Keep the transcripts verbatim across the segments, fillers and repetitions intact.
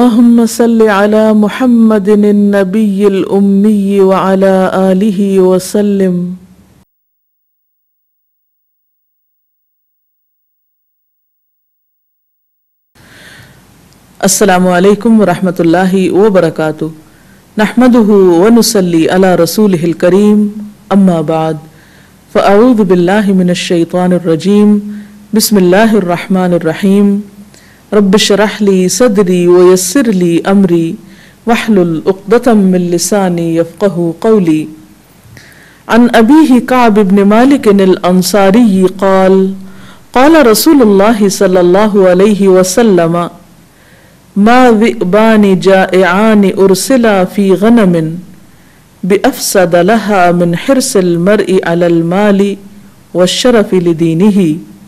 اللهم صل على محمد النبي الأمي وعلى آله وسلم. السلام علیکم ورحمۃ اللہ وبرکاتہ. نحمده ونصلي على رسوله الكريم. اما بعد فاعوذ باللہ من الشیطان الرجیم. بسم اللہ الرحمن الرحیم. رب اشرح لي صدري ويسر لي امري واحلل عقدة من لساني يفقهوا قولي. عن ابيه كعب بن مالك الانصاري قال قال رسول الله صلى الله عليه وسلم ما ذئبان جائعان ارسلا في غنم بافسد لها من حرص المرء على المال والشرف لدينه.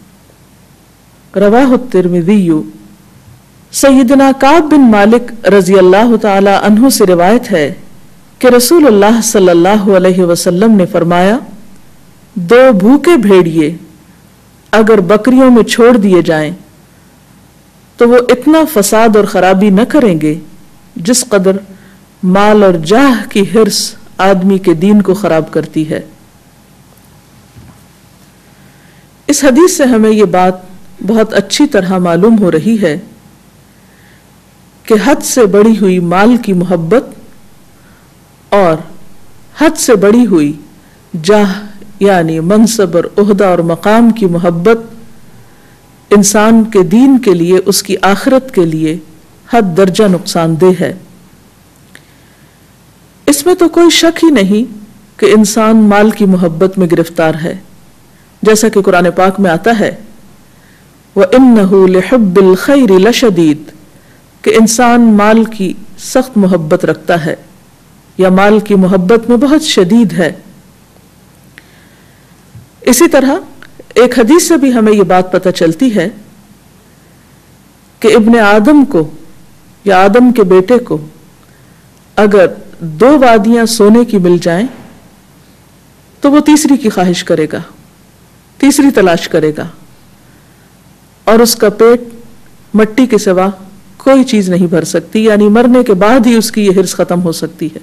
رواه الترمذی. سیدنا کعب بن مالک رضی اللہ تعالی عنہ سے روایت ہے کہ رسول اللہ صلی اللہ علیہ وسلم نے فرمایا، دو بھوکے بھیڑیے اگر بکریوں میں چھوڑ دیے جائیں تو وہ اتنا فساد اور خرابی نہ کریں گے جس قدر مال اور جاہ کی حرص آدمی کے دین کو خراب کرتی ہے. اس حدیث سے ہمیں یہ بات بہت اچھی طرح معلوم ہو رہی ہے کہ حد سے بڑی ہوئی مال کی محبت اور حد سے بڑی ہوئی جاہ یعنی منصب اور عہدہ اور مقام کی محبت انسان کے دین کے لیے، اس کی آخرت کے لیے حد درجہ نقصان دہ ہے. اس میں تو کوئی شک ہی نہیں کہ انسان مال کی محبت میں گرفتار ہے، جیسا کہ قرآن پاک میں آتا ہے وَإِنَّهُ لِحُبِّ الْخَيْرِ لَشَدِيدٌ، کہ انسان مال کی سخت محبت رکھتا ہے یا مال کی محبت میں بہت شدید ہے. اسی طرح ایک حدیث سے بھی ہمیں یہ بات پتہ چلتی ہے کہ ابن آدم کو یا آدم کے بیٹے کو اگر دو وادیاں سونے کی مل جائیں تو وہ تیسری کی خواہش کرے گا، تیسری تلاش کرے گا، اور اس کا پیٹ مٹی کے سوا کوئی چیز نہیں بھر سکتی، یعنی مرنے کے بعد ہی اس کی یہ حرص ختم ہو سکتی ہے.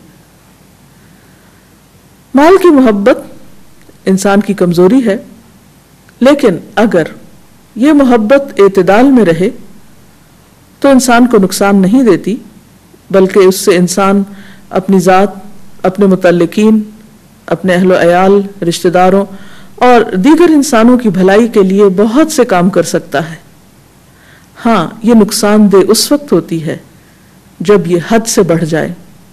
مال کی محبت انسان کی کمزوری ہے، لیکن اگر یہ محبت اعتدال میں رہے تو انسان کو نقصان نہیں دیتی، بلکہ اس سے انسان اپنی ذات، اپنے متعلقین، اپنے اہل و عیال، رشتہ داروں اور دیگر انسانوں کی بھلائی کے لیے بہت سے کام کر سکتا ہے. ہاں، یہ نقصان دہ اس وقت ہوتی ہے جب یہ حد سے بڑھ جائے،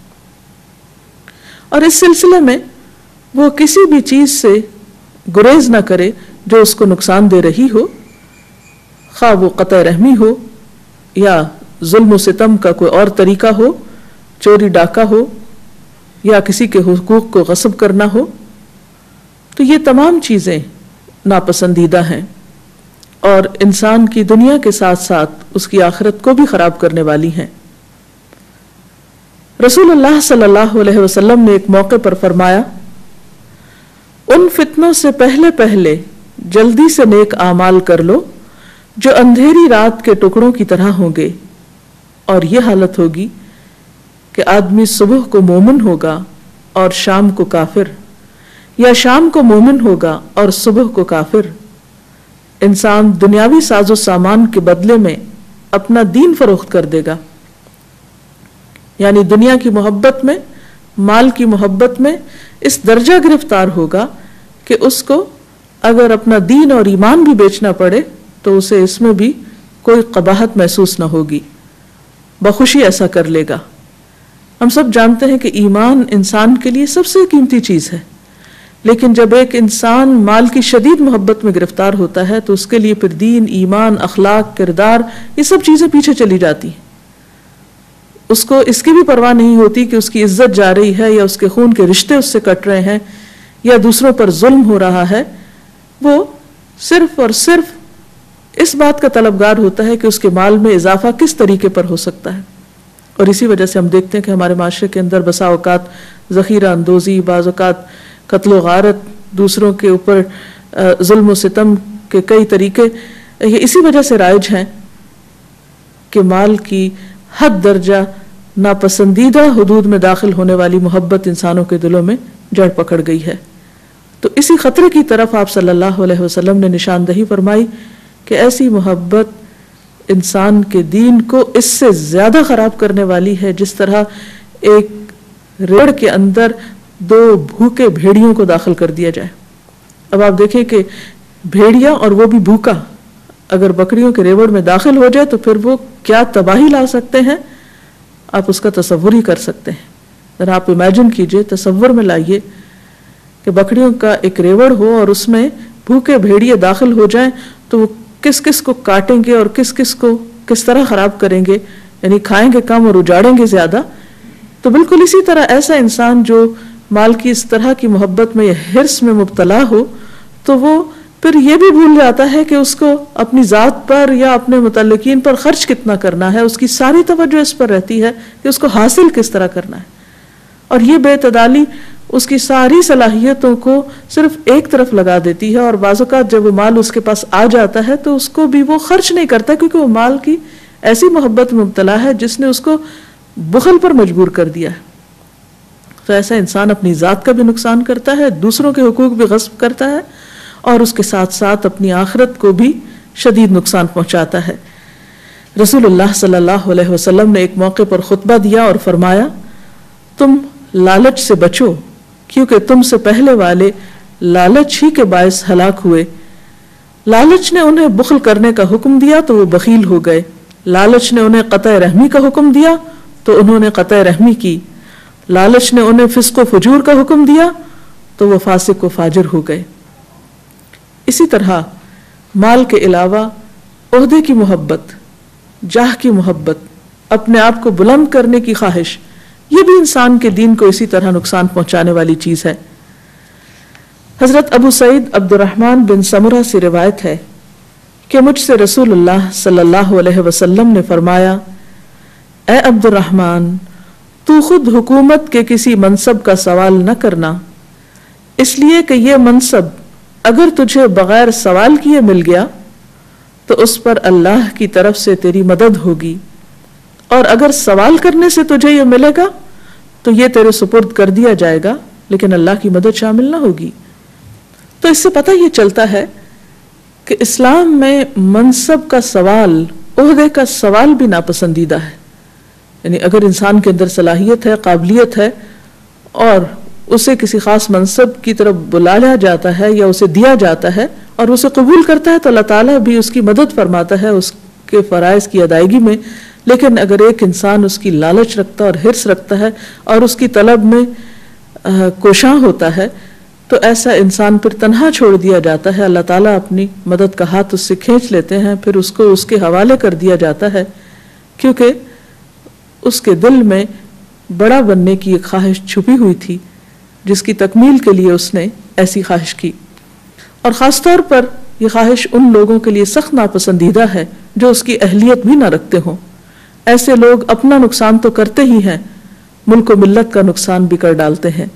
اور اس سلسلے میں وہ کسی بھی چیز سے گریز نہ کرے جو اس کو نقصان دے رہی ہو، خواہ وہ قطع رحمی ہو یا ظلم و ستم کا کوئی اور طریقہ ہو، چوری ڈاکہ ہو یا کسی کے حقوق کو غصب کرنا ہو. تو یہ تمام چیزیں ناپسندیدہ ہیں اور انسان کی دنیا کے ساتھ ساتھ اس کی آخرت کو بھی خراب کرنے والی ہیں. رسول اللہ صلی اللہ علیہ وسلم نے ایک موقع پر فرمایا، ان فتنوں سے پہلے پہلے جلدی سے نیک اعمال کر لو جو اندھیری رات کے ٹکڑوں کی طرح ہوں گے، اور یہ حالت ہوگی کہ آدمی صبح کو مومن ہوگا اور شام کو کافر، یا شام کو مومن ہوگا اور صبح کو کافر. انسان دنیاوی ساز و سامان کے بدلے میں اپنا دین فروخت کر دے گا، یعنی دنیا کی محبت میں، مال کی محبت میں اس درجہ گرفتار ہوگا کہ اس کو اگر اپنا دین اور ایمان بھی بیچنا پڑے تو اسے اس میں بھی کوئی قباحت محسوس نہ ہوگی، بخوشی ایسا کر لے گا. ہم سب جانتے ہیں کہ ایمان انسان کے لیے سب سے قیمتی چیز ہے، لیکن جب ایک انسان مال کی شدید محبت میں گرفتار ہوتا ہے تو اس کے لیے پھر دین، ایمان، اخلاق، کردار، یہ سب چیزیں پیچھے چلی جاتی ہیں. اس کو اس کی بھی پرواہ نہیں ہوتی کہ اس کی عزت جا رہی ہے یا اس کے خون کے رشتے اس سے کٹ رہے ہیں یا دوسروں پر ظلم ہو رہا ہے. وہ صرف اور صرف اس بات کا طلبگار ہوتا ہے کہ اس کے مال میں اضافہ کس طریقے پر ہو سکتا ہے. اور اسی وجہ سے ہم دیکھتے ہیں کہ ہمارے معاشرے کے اندر بسا اوقات ذخیرہ اندوزی، بعض اوقات قتل و غارت، دوسروں کے اوپر ظلم و ستم کے کئی طریقے یہ اسی وجہ سے رائج ہیں کہ مال کی حد درجہ ناپسندیدہ حدود میں داخل ہونے والی محبت انسانوں کے دلوں میں جڑ پکڑ گئی ہے۔ تو اسی خطرے کی طرف آپ صلی اللہ علیہ وسلم نے نشاندہی فرمائی کہ ایسی محبت انسان کے دین کو اس سے زیادہ خراب کرنے والی ہے جس طرح ایک ریوڑ کے اندر دو بھوکے بھیڑیوں کو داخل کر دیا جائے۔ اب آپ دیکھیں کہ بھیڑیا اور وہ بھی بھوکا اگر بکریوں کے ریوڑ میں داخل ہو جائے تو پھر وہ کیا تباہی لا سکتے ہیں، آپ اس کا تصور ہی کر سکتے ہیں۔ ذرا آپ امیجن کیجئے، تصور میں لائیے کہ بکریوں کا ایک ریوڑ ہو اور اس میں بھوکے بھیڑیے داخل ہو جائیں تو وہ کس کس کو کاٹیں گے اور کس کس کو کس طرح خراب کریں گے، یعنی کھائیں گے کم اور اجاڑیں گے زیادہ۔ تو بالکل اسی طرح ایسا انسان جو مال کی اس طرح کی محبت میں یا حرص میں مبتلا ہو تو وہ پھر یہ بھی بھول جاتا ہے کہ اس کو اپنی ذات پر یا اپنے متعلقین پر خرچ کتنا کرنا ہے، اس کی ساری توجہ اس پر رہتی ہے کہ اس کو حاصل کس طرح کرنا ہے، اور یہ بے اعتدالی اس کی ساری صلاحیتوں کو صرف ایک طرف لگا دیتی ہے، اور بعض اوقات جب وہ مال اس کے پاس آ جاتا ہے تو اس کو بھی وہ خرچ نہیں کرتا کیونکہ وہ مال کی ایسی محبت میں مبتلا ہے جس نے اس کو بخل پر مجبور کر دیا ہے۔ تو ایسا انسان اپنی ذات کا بھی نقصان کرتا ہے، دوسروں کے حقوق بھی غصب کرتا ہے، اور اس کے ساتھ ساتھ اپنی آخرت کو بھی شدید نقصان پہنچاتا ہے۔ رسول اللہ صلی اللہ علیہ وسلم نے ایک موقع پر خطبہ دیا اور فرمایا، تم لالچ سے بچو کیونکہ تم سے پہلے والے لالچ ہی کے باعث ہلاک ہوئے۔ لالچ نے انہیں بخل کرنے کا حکم دیا تو وہ بخیل ہو گئے، لالچ نے انہیں قطع رحمی کا حکم دیا تو انہوں نے قطع رحمی کی، لالچ نے انہیں فسق و فجور کا حکم دیا تو وہ فاسق و فاجر ہو گئے۔ اسی طرح مال کے علاوہ عہدے کی محبت، جاہ کی محبت، اپنے آپ کو بلند کرنے کی خواہش، یہ بھی انسان کے دین کو اسی طرح نقصان پہنچانے والی چیز ہے۔ حضرت ابو سعید عبد الرحمن بن سمرہ سے روایت ہے کہ مجھ سے رسول اللہ صلی اللہ علیہ وسلم نے فرمایا، اے عبد الرحمن، تو خود حکومت کے کسی منصب کا سوال نہ کرنا، اس لیے کہ یہ منصب اگر تجھے بغیر سوال کیے مل گیا تو اس پر اللہ کی طرف سے تیری مدد ہوگی، اور اگر سوال کرنے سے تجھے یہ ملے گا تو یہ تیرے سپرد کر دیا جائے گا لیکن اللہ کی مدد شامل نہ ہوگی۔ تو اس سے پتہ یہ چلتا ہے کہ اسلام میں منصب کا سوال، عہدے کا سوال بھی ناپسندیدہ ہے۔ یعنی اگر انسان کے اندر صلاحیت ہے، قابلیت ہے اور اسے کسی خاص منصب کی طرف بلایا جاتا ہے یا اسے دیا جاتا ہے اور اسے قبول کرتا ہے تو اللہ تعالیٰ بھی اس کی مدد فرماتا ہے اس کے فرائض کی ادائیگی میں۔ لیکن اگر ایک انسان اس کی لالچ رکھتا ہے اور حرص رکھتا ہے اور اس کی طلب میں کوشاں ہوتا ہے تو ایسا انسان پھر تنہا چھوڑ دیا جاتا ہے، اللہ تعالیٰ اپنی مدد کا ہاتھ اس سے کھینچ لیتے ہیں، پھر اس کو اس کے حوالے کر دیا جاتا ہے کیونکہ اس کے دل میں بڑا بننے کی ایک خواہش چھپی ہوئی تھی جس کی تکمیل کے لیے اس نے ایسی خواہش کی۔ اور خاص طور پر یہ خواہش ان لوگوں کے لیے سخت ناپسندیدہ ہے جو اس کی اہلیت بھی نہ رکھتے ہوں۔ ایسے لوگ اپنا نقصان تو کرتے ہی ہیں، ملک و ملت کا نقصان بھی کر ڈالتے ہیں۔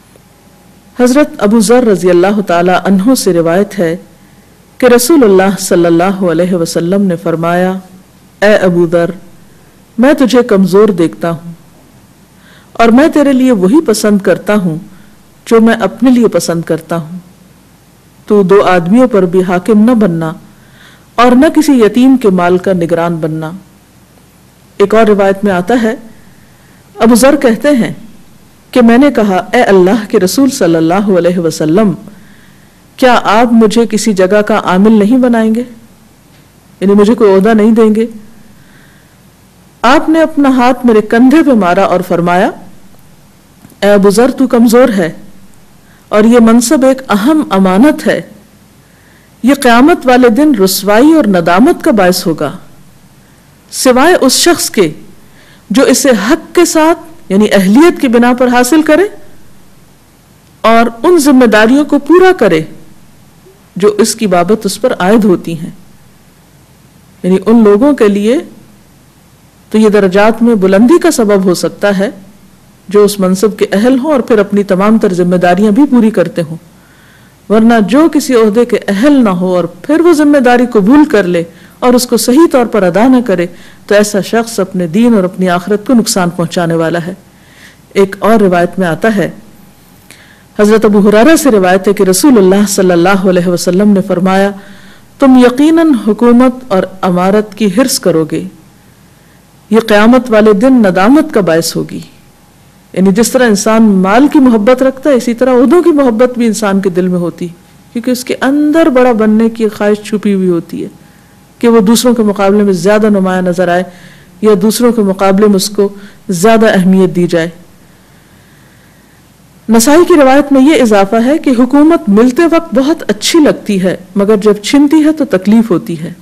حضرت ابو ذر رضی اللہ تعالی عنہ سے روایت ہے کہ رسول اللہ صلی اللہ علیہ وسلم نے فرمایا، اے ابو ذر، میں تجھے کمزور دیکھتا ہوں اور میں تیرے لیے وہی پسند کرتا ہوں جو میں اپنے لیے پسند کرتا ہوں۔ تو دو آدمیوں پر بھی حاکم نہ بننا اور نہ کسی یتیم کے مال کا نگران بننا۔ ایک اور روایت میں آتا ہے، ابو ذر کہتے ہیں کہ میں نے کہا، اے اللہ کے رسول صلی اللہ علیہ وسلم، کیا آپ مجھے کسی جگہ کا عامل نہیں بنائیں گے، یعنی مجھے کوئی عہدہ نہیں دیں گے؟ آپ نے اپنا ہاتھ میرے کندھے پہ مارا اور فرمایا، اے ابو ذر، تو کمزور ہے اور یہ منصب ایک اہم امانت ہے، یہ قیامت والے دن رسوائی اور ندامت کا باعث ہوگا، سوائے اس شخص کے جو اسے حق کے ساتھ یعنی اہلیت کی بنا پر حاصل کرے اور ان ذمہ داریوں کو پورا کرے جو اس کی بابت اس پر عائد ہوتی ہیں۔ یعنی ان لوگوں کے لیے تو یہ درجات میں بلندی کا سبب ہو سکتا ہے جو اس منصب کے اہل ہوں اور پھر اپنی تمام تر ذمہ داریاں بھی پوری کرتے ہوں، ورنہ جو کسی عہدے کے اہل نہ ہو اور پھر وہ ذمہ داری قبول کر لے اور اس کو صحیح طور پر ادا نہ کرے تو ایسا شخص اپنے دین اور اپنی آخرت کو نقصان پہنچانے والا ہے۔ ایک اور روایت میں آتا ہے، حضرت ابو ہریرہ سے روایت ہے کہ رسول اللہ صلی اللہ علیہ وسلم نے فرمایا، تم یقیناً حکومت اور امارت کی حرص کرو گے، یہ قیامت والے دن ندامت کا باعث ہوگی۔ یعنی جس طرح انسان مال کی محبت رکھتا ہے، اسی طرح عہدوں کی محبت بھی انسان کے دل میں ہوتی، کیونکہ اس کے اندر بڑا بننے کی خواہش چھپی ہوئی ہوتی ہے کہ وہ دوسروں کے مقابلے میں زیادہ نمایاں نظر آئے یا دوسروں کے مقابلے میں اس کو زیادہ اہمیت دی جائے۔ نسائی کی روایت میں یہ اضافہ ہے کہ حکومت ملتے وقت بہت اچھی لگتی ہے مگر جب چھنتی ہے تو تکلیف ہوتی ہے۔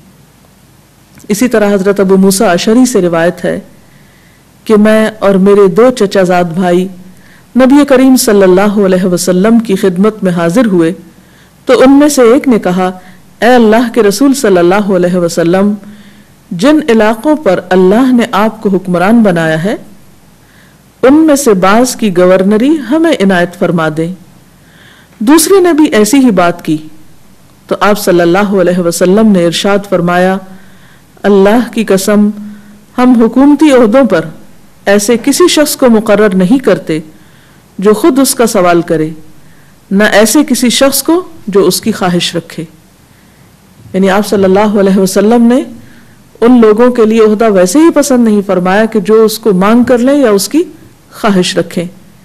اسی طرح حضرت ابو موسیٰ اشعری سے روایت ہے کہ میں اور میرے دو چچا زاد بھائی نبی کریم صلی اللہ علیہ وسلم کی خدمت میں حاضر ہوئے تو ان میں سے ایک نے کہا، اے اللہ کے رسول صلی اللہ علیہ وسلم، جن علاقوں پر اللہ نے آپ کو حکمران بنایا ہے ان میں سے بعض کی گورنری ہمیں عنایت فرما دیں۔ دوسرے نے بھی ایسی ہی بات کی تو آپ صلی اللہ علیہ وسلم نے ارشاد فرمایا، اللہ کی قسم، ہم حکومتی عہدوں پر ایسے کسی شخص کو مقرر نہیں کرتے جو خود اس کا سوال کرے، نہ ایسے کسی شخص کو جو اس کی خواہش رکھے۔ یعنی آپ صلی اللہ علیہ وسلم نے ان لوگوں کے لیے عہدہ ویسے ہی پسند نہیں فرمایا کہ جو اس کو مانگ کر لیں یا اس کی خواہش رکھیں۔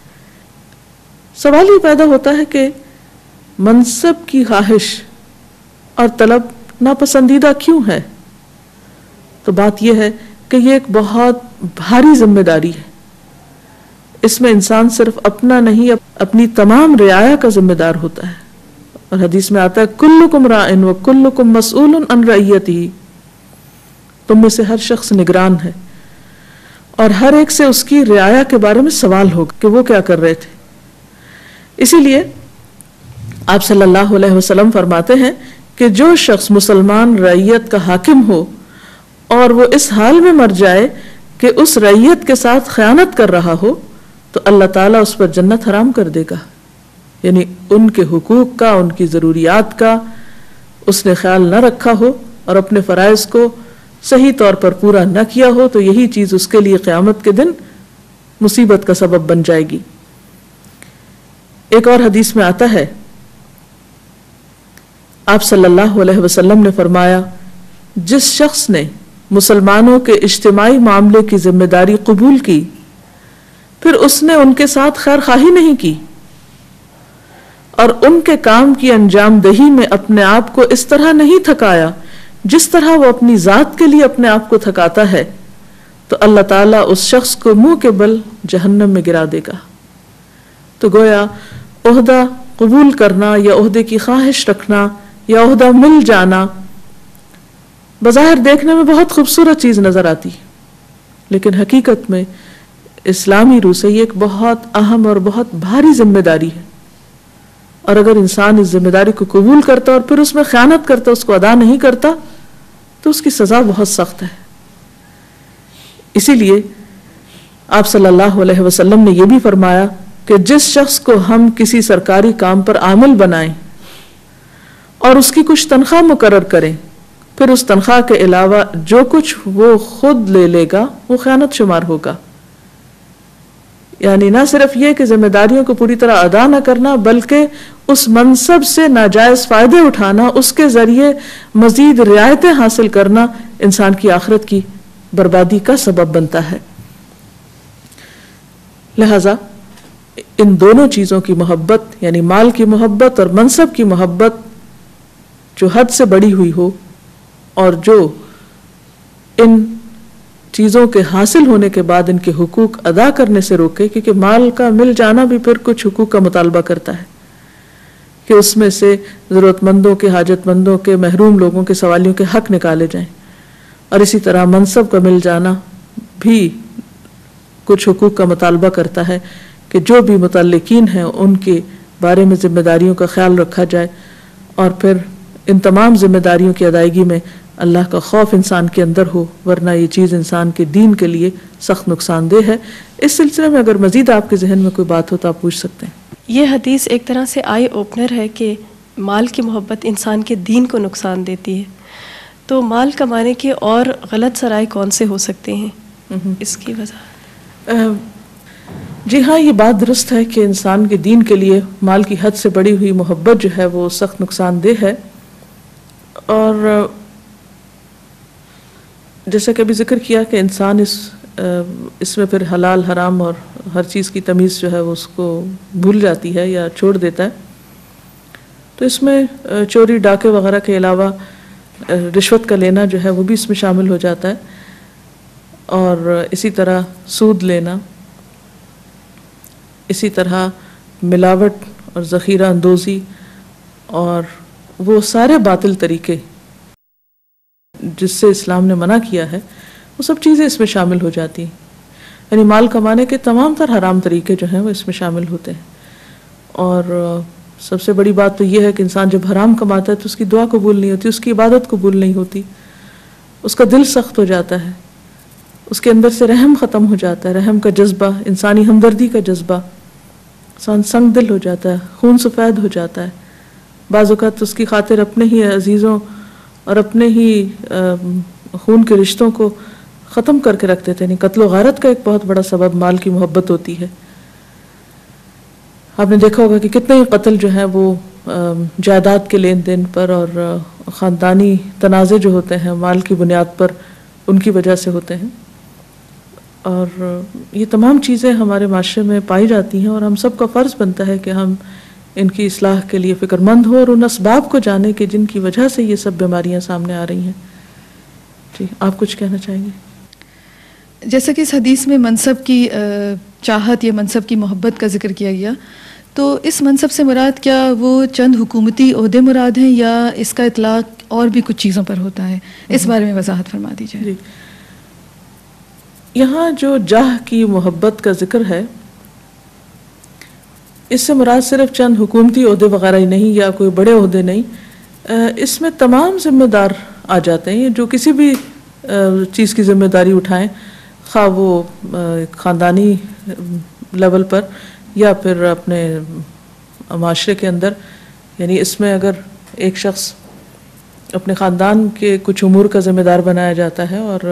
سوال یہ پیدا ہوتا ہے کہ منصب کی خواہش اور طلب ناپسندیدہ کیوں ہے؟ تو بات یہ ہے کہ یہ ایک بہت بھاری ذمہ داری ہے، اس میں انسان صرف اپنا نہیں اپنی تمام رعایا کا ذمہ دار ہوتا ہے، اور حدیث میں آتا ہے کلکم راعٍ وکلکم مسئول عن رعیتہ، تم میں سے ہر شخص نگران ہے اور ہر ایک سے اس کی رعایا کے بارے میں سوال ہوگا کہ وہ کیا کر رہے تھے۔ اسی لیے آپ صلی اللہ علیہ وسلم فرماتے ہیں کہ جو شخص مسلمان رعیت کا حاکم ہو اور وہ اس حال میں مر جائے کہ اس رعیت کے ساتھ خیانت کر رہا ہو تو اللہ تعالیٰ اس پر جنت حرام کر دے گا۔ یعنی ان کے حقوق کا، ان کی ضروریات کا اس نے خیال نہ رکھا ہو اور اپنے فرائض کو صحیح طور پر پورا نہ کیا ہو تو یہی چیز اس کے لیے قیامت کے دن مصیبت کا سبب بن جائے گی۔ ایک اور حدیث میں آتا ہے، آپ صلی اللہ علیہ وسلم نے فرمایا، جس شخص نے مسلمانوں کے اجتماعی معاملے کی ذمہ داری قبول کی پھر اس نے ان کے ساتھ خیر خواہی نہیں کی اور ان کے کام کی انجام دہی میں اپنے آپ کو اس طرح نہیں تھکایا جس طرح وہ اپنی ذات کے لیے اپنے آپ کو تھکاتا ہے، تو اللہ تعالیٰ اس شخص کو منہ کے بل جہنم میں گرا دے گا۔ تو گویا عہدہ قبول کرنا یا عہدے کی خواہش رکھنا یا عہدہ مل جانا بظاہر دیکھنے میں بہت خوبصورت چیز نظر آتی، لیکن حقیقت میں اسلامی روح سے یہ ایک بہت اہم اور بہت بھاری ذمہ داری ہے، اور اگر انسان اس ذمہ داری کو قبول کرتا اور پھر اس میں خیانت کرتا، اس کو ادا نہیں کرتا تو اس کی سزا بہت سخت ہے۔ اسی لیے آپ صلی اللہ علیہ وسلم نے یہ بھی فرمایا کہ جس شخص کو ہم کسی سرکاری کام پر عامل بنائیں اور اس کی کچھ تنخواہ مقرر کریں، پھر اس تنخواہ کے علاوہ جو کچھ وہ خود لے لے گا وہ خیانت شمار ہوگا۔ یعنی نہ صرف یہ کہ ذمہ داریوں کو پوری طرح ادا نہ کرنا، بلکہ اس منصب سے ناجائز فائدے اٹھانا، اس کے ذریعے مزید رعایتیں حاصل کرنا انسان کی آخرت کی بربادی کا سبب بنتا ہے۔ لہذا ان دونوں چیزوں کی محبت، یعنی مال کی محبت اور منصب کی محبت جو حد سے بڑی ہوئی ہو اور جو ان چیزوں کے حاصل ہونے کے بعد ان کے حقوق ادا کرنے سے روکے، کیونکہ مال کا مل جانا بھی پھر کچھ حقوق کا مطالبہ کرتا ہے کہ اس میں سے ضرورت مندوں کے، حاجت مندوں کے، محروم لوگوں کے سوالیوں کے حق نکالے جائیں، اور اسی طرح منصب کا مل جانا بھی کچھ حقوق کا مطالبہ کرتا ہے کہ جو بھی متعلقین ہیں ان کے بارے میں ذمہ داریوں کا خیال رکھا جائے، اور پھر ان تمام ذمہ داریوں کی ادائیگی میں اللہ کا خوف انسان کے اندر ہو، ورنہ یہ چیز انسان کے دین کے لیے سخت نقصان دہ ہے۔ اس سلسلے میں اگر مزید آپ کے ذہن میں کوئی بات ہو تو آپ پوچھ سکتے ہیں۔ یہ حدیث ایک طرح سے آئی اوپنر ہے کہ مال کی محبت انسان کے دین کو نقصان دیتی ہے، تو مال کمانے کے اور غلط ذرائع کون سے ہو سکتے ہیں، اس کی وجہ؟ جی ہاں، یہ بات درست ہے کہ انسان کے دین کے لیے مال کی حد سے بڑی ہوئی محبت جو ہے وہ سخت نقصان دہ ہے، اور جیسا کہ ابھی ذکر کیا کہ انسان اس اس میں پھر حلال حرام اور ہر چیز کی تمیز جو ہے وہ اس کو بھول جاتی ہے یا چھوڑ دیتا ہے. تو اس میں چوری ڈاکے وغیرہ کے علاوہ رشوت کا لینا جو ہے وہ بھی اس میں شامل ہو جاتا ہے، اور اسی طرح سود لینا، اسی طرح ملاوٹ اور ذخیرہ اندوزی اور وہ سارے باطل طریقے جس سے اسلام نے منع کیا ہے، وہ سب چیزیں اس میں شامل ہو جاتی ہیں. یعنی مال کمانے کے تمام تر حرام طریقے جو ہیں وہ اس میں شامل ہوتے ہیں. اور سب سے بڑی بات تو یہ ہے کہ انسان جب حرام کماتا ہے تو اس کی دعا قبول نہیں ہوتی، اس کی عبادت قبول نہیں ہوتی، اس کا دل سخت ہو جاتا ہے، اس کے اندر سے رحم ختم ہو جاتا ہے، رحم کا جذبہ، انسانی ہمدردی کا جذبہ، انسان سنگ دل ہو جاتا ہے، خون سفید ہو جاتا ہے. بعض اوقات اس کی خاطر اپنے ہی عزیزوں اور اپنے ہی خون کے رشتوں کو ختم کر کے رکھ دیتے ہیں. قتل و غارت کا ایک بہت بڑا سبب مال کی محبت ہوتی ہے. آپ نے دیکھا ہوگا کہ کتنے ہی قتل جو ہیں وہ جائیداد کے لین دین پر اور خاندانی تنازع جو ہوتے ہیں مال کی بنیاد پر ان کی وجہ سے ہوتے ہیں. اور یہ تمام چیزیں ہمارے معاشرے میں پائی جاتی ہیں، اور ہم سب کا فرض بنتا ہے کہ ہم ان کی اصلاح کے لیے فکر مند ہوں اور ان اسباب کو جانیں کہ جن کی وجہ سے یہ سب بیماریاں سامنے آ رہی ہیں. جی آپ کچھ کہنا چاہیں گے؟ جیسا کہ اس حدیث میں منصب کی چاہت یا منصب کی محبت کا ذکر کیا گیا، تو اس منصب سے مراد کیا وہ چند حکومتی عہدے مراد ہیں یا اس کا اطلاق اور بھی کچھ چیزوں پر ہوتا ہے؟ اس بارے میں وضاحت فرما دیجیے. جی، یہاں جو جاہ کی محبت کا ذکر ہے، اس سے مراد صرف چند حکومتی عہدے وغیرہ ہی نہیں یا کوئی بڑے عہدے نہیں، اس میں تمام ذمہ دار آ جاتے ہیں جو کسی بھی چیز کی ذمہ داری اٹھائیں، خواہ وہ خاندانی لیول پر یا پھر اپنے معاشرے کے اندر. یعنی اس میں اگر ایک شخص اپنے خاندان کے کچھ امور کا ذمہ دار بنایا جاتا ہے اور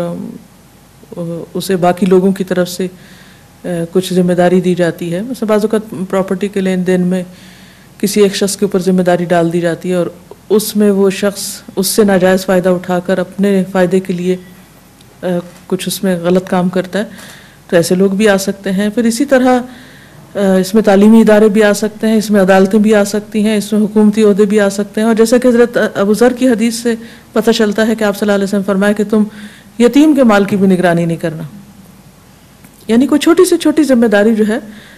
اسے باقی لوگوں کی طرف سے کچھ ذمہ داری دی جاتی ہے، مثلا بعض اوقات پراپرٹی کے لین دین میں کسی ایک شخص کے اوپر ذمہ داری ڈال دی جاتی ہے اور اس میں وہ شخص اس سے ناجائز فائدہ اٹھا کر اپنے فائدے کے لیے کچھ اس میں غلط کام کرتا ہے، تو ایسے لوگ بھی آ سکتے ہیں. پھر اسی طرح اس میں تعلیمی ادارے بھی آ سکتے ہیں، اس میں عدالتیں بھی آ سکتی ہیں، اس میں حکومتی عہدے بھی آ سکتے ہیں. اور جیسا کہ حضرت ابو ذر کی حدیث سے پتہ چلتا ہے کہ آپ صلی اللہ علیہ وسلم فرمائے کہ تم یتیم کے مال کی بھی نگرانی نہیں کرنا. یعنی کوئی چھوٹی سے چھوٹی ذمہ داری جو ہے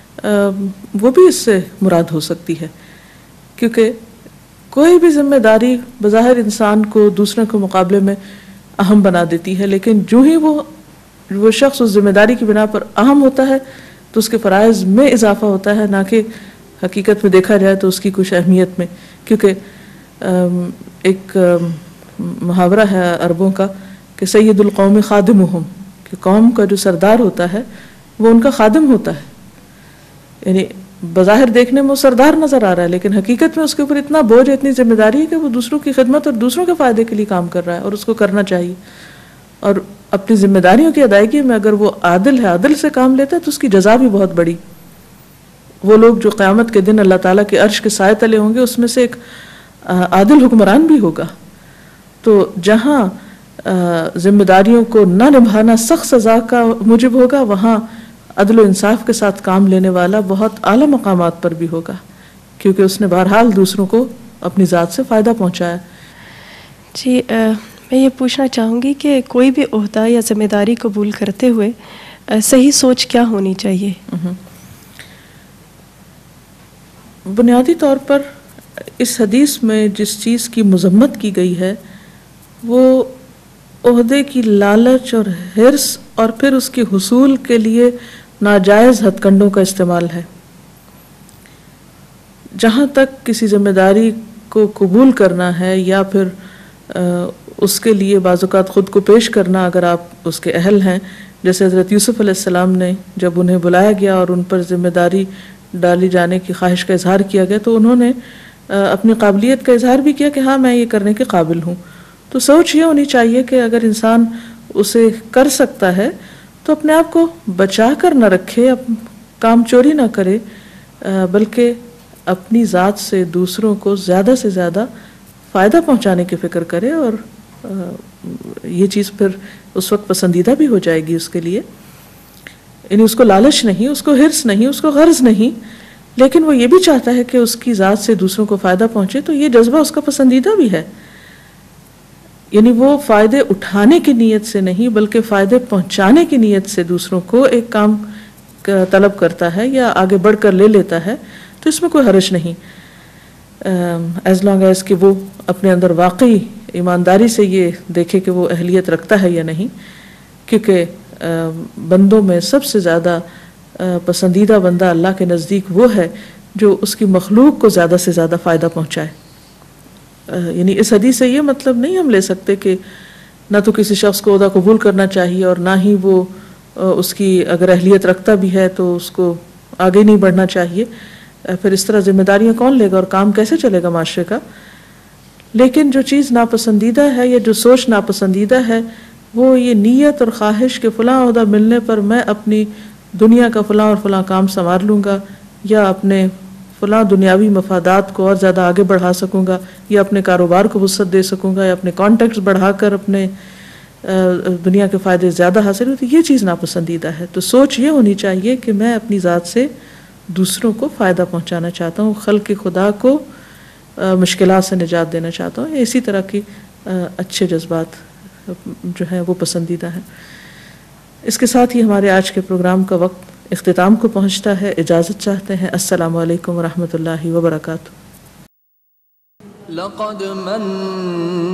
وہ بھی اس سے مراد ہو سکتی ہے، کیونکہ کوئی بھی ذمہ داری بظاہر انسان کو دوسروں کے مقابلے میں اہم بنا دیتی ہے، لیکن جو ہی وہ وہ شخص اس ذمہ داری کی بنا پر اہم ہوتا ہے تو اس کے فرائض میں اضافہ ہوتا ہے، نہ کہ حقیقت میں دیکھا جائے تو اس کی کچھ اہمیت میں. کیونکہ ایک محاورہ ہے عربوں کا کہ سید القوم خادمہم، کہ قوم کا جو سردار ہوتا ہے وہ ان کا خادم ہوتا ہے. یعنی بظاہر دیکھنے میں وہ سردار نظر آ رہا ہے، لیکن حقیقت میں اس کے اوپر اتنا بوجھ، اتنی ذمہ داری ہے کہ وہ دوسروں کی خدمت اور دوسروں کے فائدے کے لیے کام کر رہا ہے، اور اس کو کرنا چاہیے. اور اپنی ذمہ داریوں کی ادائیگی میں اگر وہ عادل ہے، عدل سے کام لیتا ہے تو اس کی جزا بھی بہت بڑی. وہ لوگ جو قیامت کے دن اللہ تعالیٰ کے عرش کے سائے تلے ہوں گے، اس میں سے ایک عادل حکمران بھی ہوگا. تو جہاں ذمہ داریوں کو نہ نبھانا سخت سزا کا موجب ہوگا، وہاں عدل و انصاف کے ساتھ کام لینے والا بہت اعلیٰ مقامات پر بھی ہوگا، کیونکہ اس نے بہرحال دوسروں کو اپنی ذات سے فائدہ پہنچایا. جی میں یہ پوچھنا چاہوں گی کہ کوئی بھی عہدہ یا ذمہ داری قبول کرتے ہوئے صحیح سوچ کیا ہونی چاہیے؟ بنیادی طور پر اس حدیث میں جس چیز کی مذمت کی گئی ہے وہ عہدے کی لالچ اور حرص اور پھر اس کے حصول کے لیے ناجائز ہتھ کنڈوں کا استعمال ہے. جہاں تک کسی ذمہ داری کو قبول کرنا ہے یا پھر اس کے لیے بعض اوقات خود کو پیش کرنا اگر آپ اس کے اہل ہیں، جیسے حضرت یوسف علیہ السلام نے جب انہیں بلایا گیا اور ان پر ذمہ داری ڈالی جانے کی خواہش کا اظہار کیا گیا تو انہوں نے اپنی قابلیت کا اظہار بھی کیا کہ ہاں میں یہ کرنے کے قابل ہوں. تو سوچ یہ ہونی چاہیے کہ اگر انسان اسے کر سکتا ہے تو اپنے آپ کو بچا کر نہ رکھے، کام چوری نہ کرے، بلکہ اپنی ذات سے دوسروں کو زیادہ سے زیادہ فائدہ پہنچانے کی فکر کرے، اور یہ چیز پھر اس وقت پسندیدہ بھی ہو جائے گی اس کے لیے. یعنی اس کو لالچ نہیں، اس کو حرص نہیں، اس کو غرض نہیں، لیکن وہ یہ بھی چاہتا ہے کہ اس کی ذات سے دوسروں کو فائدہ پہنچے، تو یہ جذبہ اس کا پسندیدہ بھی ہے. یعنی وہ فائدے اٹھانے کی نیت سے نہیں بلکہ فائدے پہنچانے کی نیت سے دوسروں کو ایک کام طلب کرتا ہے یا آگے بڑھ کر لے لیتا ہے، تو اس میں کوئی حرج نہیں، ایز لانگ ایز کہ وہ اپنے اندر واقعی ایمانداری سے یہ دیکھے کہ وہ اہلیت رکھتا ہے یا نہیں. کیونکہ بندوں میں سب سے زیادہ پسندیدہ بندہ اللہ کے نزدیک وہ ہے جو اس کی مخلوق کو زیادہ سے زیادہ فائدہ پہنچائے. یعنی اس حدیث سے یہ مطلب نہیں ہم لے سکتے کہ نہ تو کسی شخص کو عہدہ قبول کرنا چاہیے اور نہ ہی وہ اس کی اگر اہلیت رکھتا بھی ہے تو اس کو آگے نہیں بڑھنا چاہیے. پھر اس طرح ذمہ داریاں کون لے گا اور کام کیسے چلے گا معاشرے کا. لیکن جو چیز ناپسندیدہ ہے یا جو سوچ ناپسندیدہ ہے وہ یہ نیت اور خواہش کہ فلاں عہدہ ملنے پر میں اپنی دنیا کا فلاں اور فلاں کام سنوار لوں گا، یا اپنے فلاں دنیاوی مفادات کو اور زیادہ آگے بڑھا سکوں گا، یا اپنے کاروبار کو وسعت دے سکوں گا، یا اپنے کانٹیکٹس بڑھا کر اپنے دنیا کے فائدے زیادہ حاصل ہوتے، یہ چیز ناپسندیدہ ہے. تو سوچ یہ ہونی چاہیے کہ میں اپنی ذات سے دوسروں کو فائدہ پہنچانا چاہتا ہوں، خلق خدا کو مشکلات سے نجات دینا چاہتا ہوں. اسی طرح کی اچھے جذبات جو ہیں وہ پسندیدہ ہیں. اس کے ساتھ ہی ہمارے آج کے پروگرام کا وقت اختتام کو پہنچتا ہے. اجازت چاہتے ہیں. السلام علیکم ورحمۃ اللہ وبرکاتہ. لقد من